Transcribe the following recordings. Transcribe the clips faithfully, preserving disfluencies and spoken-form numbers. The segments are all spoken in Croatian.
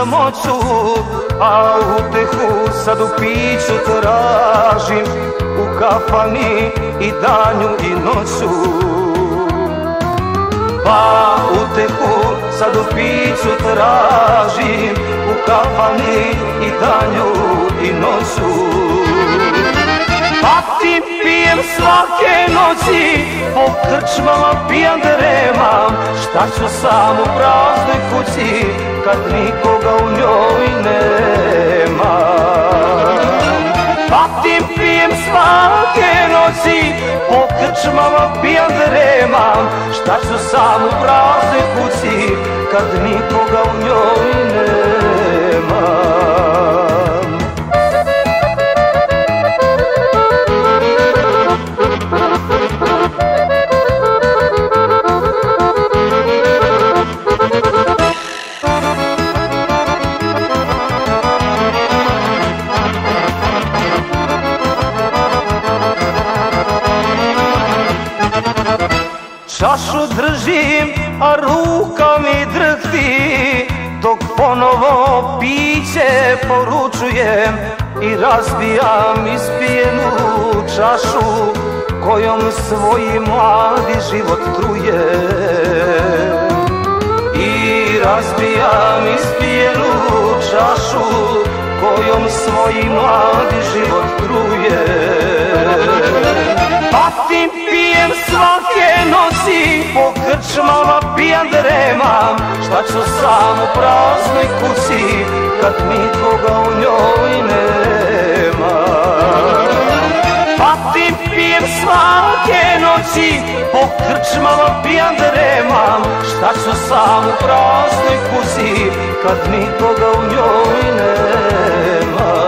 samoću, a utehu sad u piću tražim, u kafani i danju i noću. Pa utehu sad u piću tražim, u kafani i danju i noću. Patim, pijem svake noći, po krčmama pijan dremam. Šta ću sam u praznoj kući, kad nikoga u njoj nema? Patim, pijem svake noći, po krčmama pijan dremam. Šta ću sam u praznoj kući, kad nikoga u njoj nema? Čašu držim, a ruka mi drhti, dok ponovo piće poručujem i razbijam ispijenu čašu, kojom svoj mladi život truje. I razbijam ispijenu čašu, kojom svoj mladi život truje. Patim, pijem svake noći, po krčmama pijan dremam. Šta ću sam u praznoj kući, kad nikoga u njoj nema? Patim, pijem svake noći, po krčmama pijan dremam. Šta ću sam u praznoj kući, kad nikoga u njoj nema?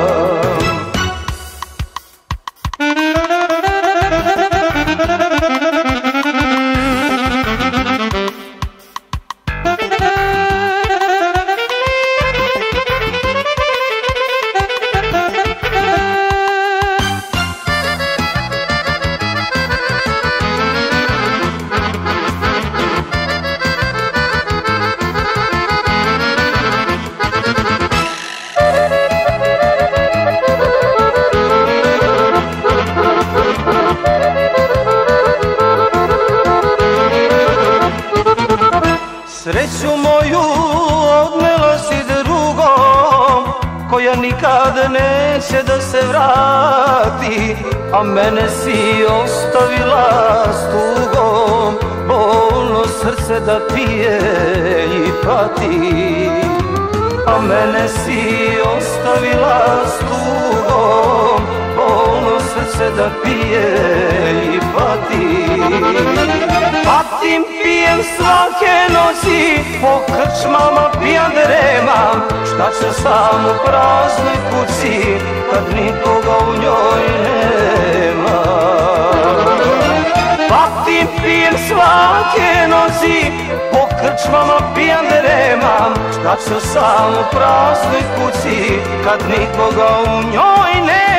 Sreću moju odnela si drugom, koja nikad neće da se vrati, a mene si ostavila s tugom, bolno srce da pije i pati. A mene si ostavila s tugom, bolno srce da pije i pati. Patim, pijem svake noći, po krčmama pijan dremam. Šta će sam u praznoj kući, kad nikoga u njoj nema? Patim, pijem svake noći, po krčmama pijan dremam. Šta ću sam u praznoj kući, kad nikoga u njoj nema?